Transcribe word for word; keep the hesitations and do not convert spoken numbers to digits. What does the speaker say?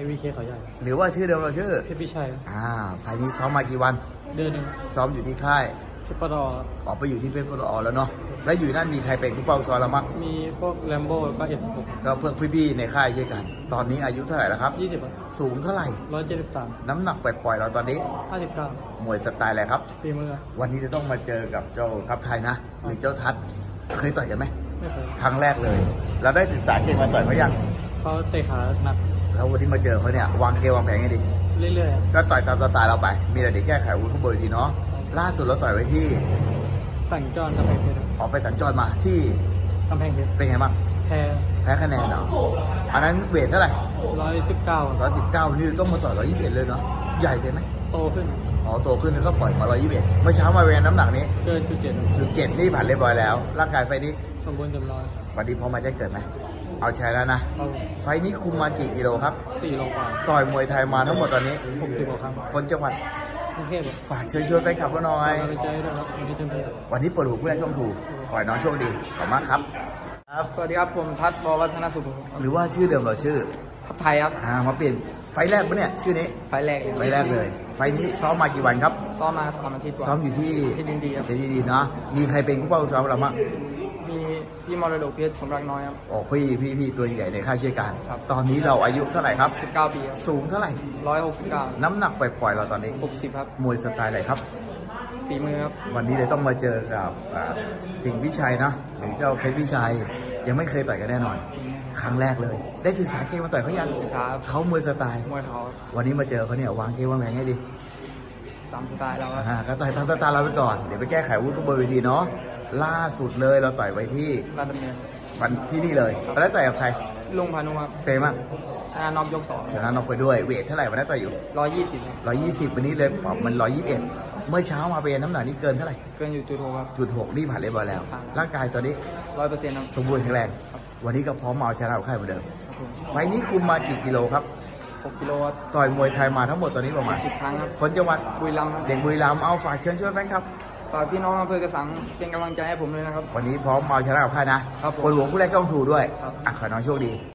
วีเคเขาใหญ่หรือว่าชื่อเดิมเราชื่อเพชรพิชัยอ่าไฟล์นี้ซ้อมมากี่วันเดือนหนึ่งซ้อมอยู่ที่ค่ายเพชรปตอออกไปอยู่ที่เพชรปตอแล้วเนาะแล้วอยู่นั่นมีใครเป็นผู้เฝ้าซ้อมเรามั้งมีพวกแลมโบ้แล้วก็เอ็ดหกก็เพื่อนพี่ๆในค่ายเยอะกันตอนนี้อายุเท่าไหร่แล้วครับยี่สิบสูงเท่าไหร่ร้อยเจ็ดสิบสามน้ำหนักปล่อยๆเราตอนนี้ห้าสิบเก้ามวยสไตล์อะไรครับฝีมือวันนี้จะต้องมาเจอกับเจ้าทัพไทยนะหรือเจ้าทัศเคยต่อยกันไหมไม่เคยครั้งแรกเลยเราได้ศึกษาเกมมาต่อยเขายังเขาเตะขาหนักแล้ววันที่มาเจอเขาเนี่ยวางเกมวางแผนไงดีเรื่อยๆก็ต่อยตามสไตล์เราไปมีอะไรเดี๋ยวแก้ไขวุ้นข้างบนทีเนาะล่าสุดเราต่อยไว้ที่สัญจรกำแพงเพชรออกไปสัญจรมาที่กำแพงเพชรเป็นไงบ้างแพ้แพ้คะแนนเนาะอันนั้นเวทเท่าไหร่ร้อยสิบเก้าร้อยสิบเก้านี่ต้องมาต่อยร้อยยี่สิบเอ็ดเลยเนาะใหญ่ไปไหมโตขึ้นอ๋อโตขึ้นแล้วก็ปล่อยมาร้อยยี่สิบเอ็ดเมื่อเช้ามาเวทน้ำหนักนี้เกินจุดเจ็ดจุดเจ็ดนี่ผ่านเรียบร้อยแล้วร่างกายไฟนี้สมบูรณ์เต็มร้อยวันนี้พอมาได้เกิดไหมเอาใช้แล้วนะไฟนี้คุมมากี่กิโลครับสี่โลกว่าต่อยมวยไทยมาทั้งหมดตอนนี้หกสิบกว่าครั้งคนจังหวัดกรุงเทพฝากเชิญชวนแฟนคลับเราหน่อยวันนี้เปิดหูผู้ใหญ่ช่องถูกขอให้น้องโชคดีขอบมากครับครับสวัสดีครับผมทัศน์ บวัฒนสุขหรือว่าชื่อเดิมเราชื่อทัพไทยครับอ่ามาเปลี่ยนไฟแรกปะเนี่ยชื่อนี้ไฟแรกไฟแรกเลยไฟนี้ซ้อมมากี่วันครับซ้อมมาสามอาทิตย์ซ้อมอยู่ที่ที่ดินดีครับที่ดีเนาะมีใครเป็นผู้เฝ้าซ้อมเราบ้างมีพี่มรดกเพชรสมรักน้อยครับโอ้พี่พี่พี่ตัวใหญ่ในค่ายช่วยกันตอนนี้เราอายุเท่าไหร่ครับสิบเก้าปีสูงเท่าไหร่ร้อยหกสิบเก้าน้ำหนักปล่อยๆเราตอนนี้หกสิบครับมวยสไตล์อะไรครับฝีมือครับวันนี้เลยต้องมาเจอกับสิงห์วิชัยนะหรือเจ้าเพชรวิชัยยังไม่เคยต่อยกันแน่นอนครั้งแรกเลยได้ศึกษาเกมมาต่อยเขายังศึกษาเขามวยสไตล์มวยเขาวันนี้มาเจอเขาเนี่ยวางเกมวางแผนให้ดีตามสไตล์เราอ่าก็ต่อยตามสไตล์เราไปก่อนเดี๋ยวไปแก้ไขวุ้นข้างบนเวทีเนาะล่าสุดเลยเราต่อยไว้ที่ราชดำเนินวันที่นี่เลยแล้วต่อยกับใครลุงพานุครับเฟรมอ่ะชนะน็อกยกสองชนะน็อกไปด้วยเวทเท่าไหร่วันนั้นต่อยอยู่ร้อยยี่สิบร้อยยี่สิบวันนี้เลยปรับมันร้อยยี่สิบเอ็ดเมื่อเช้ามาเป็นน้ำหนักนี่เกินเท่าไหร่เกินอยู่จุดหกครับจุดหกนี่ผ่านเรียบร้อยแล้วร่างกายตอนนี้ร้อยเปอร์เซ็นต์ครับสมบูรณ์แข็งแรงวันนี้ก็พร้อมมาเอาชนะเอาค่ายเหมือนเดิมไฟนี้คุมมากี่กิโลครับหกกิโลต่อยมวยไทยมาทั้งหมดตอนนี้ประมาณสิบครั้งครับคนจังหวัดบุรีรัมย์เด็กบุรีรัมย์เอาฝากเชิญช่วยแฟนครับฝากพี่น้องอำเภอกระสังเป็นกำลังใจให้ผมเลยนะครับวันนี้พร้อมมาเอาชนะเอาค่ายนะครับคนหลวงผู้แรกต้องถูด้วยอ่ะขอน้องโชคดี